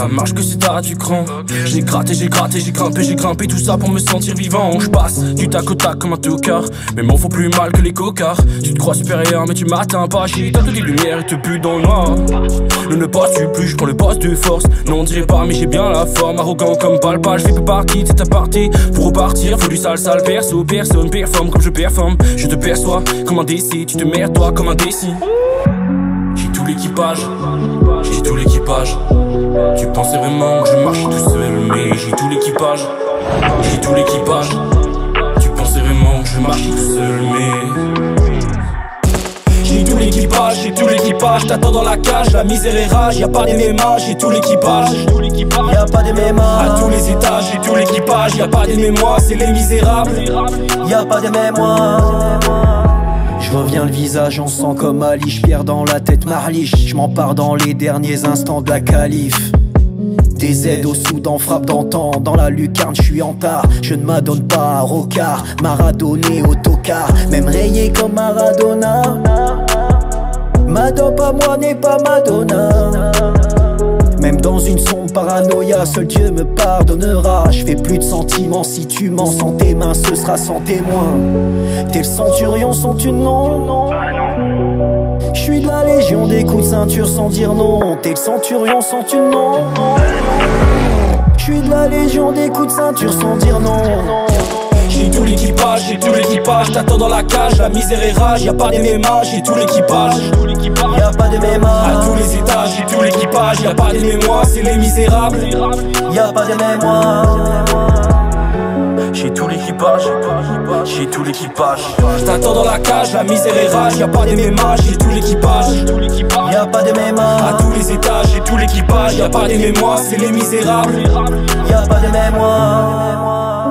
ça marche que si t'as du cran. J'ai gratté, j'ai grimpé, tout ça pour me sentir vivant. Je passe du tac au tac comme un tocard, mais m'en faut plus mal que les cocards. Tu te crois supérieur mais tu m'atteins pas, j'ai t'as toutes les lumières et te bute dans le noir. Ne passe-tu plus, je prends le poste de force. Non on dirait pas mais j'ai bien la forme. Arrogant comme Palpa, je fais peu partie de ta partie. Pour repartir, faut du sale perso. Personne performe comme je performe. Je te perçois comme un décis, tu te merdes toi comme un décis. J'ai tout l'équipage, j'ai tout l'équipage. Tu pensais vraiment que je marchais tout seul, mais j'ai tout l'équipage, j'ai tout l'équipage. Tu pensais vraiment que je marchais tout seul, mais j'ai tout l'équipage, t'attends dans la cage, la misère est rage, y'a pas des mémages, j'ai tout l'équipage, y'a pas des mémages, à tous les étages, j'ai tout l'équipage, y'a pas des mémoires, c'est les misérables, y'a pas des mémoires. Je reviens le visage en sang comme Ali, j'perds dans la tête Marliche, je m'empare dans les derniers instants de la calife. Des aides au Soudan, frappe d'antan, dans la lucarne je suis en tard. Je ne m'adonne pas à Rocard, Maradonné au tocard, même rayé comme Maradona. Ma dope à moi n'est pas Madonna. Même dans une sombre paranoïa, seul Dieu me pardonnera. Je fais plus de sentiments, si tu mens sans tes mains, ce sera sans témoin. T'es le centurion sans tu nom. Je suis de la légion des coups de ceinture sans dire non. T'es le centurion sans tu nom. Je suis de la légion des coups de ceinture sans dire non. J'ai tout l'équipage, t'attends dans la cage, la misère est rage, y'a pas des mémages, j'ai tout l'équipage, y'a pas de mémoire, à tous les étages, j'ai tout l'équipage, y'a pas des mémoires, c'est les misérables, y'a pas de mémoire. J'ai tout l'équipage, j'ai tout l'équipage. T'attends dans la cage, la misère est rage, y'a pas des mémages, j'ai tout l'équipage, y'a pas de mémoire, à tous les étages, j'ai tout l'équipage, y'a pas des mémoires, c'est les misérables, y'a pas de mémoire.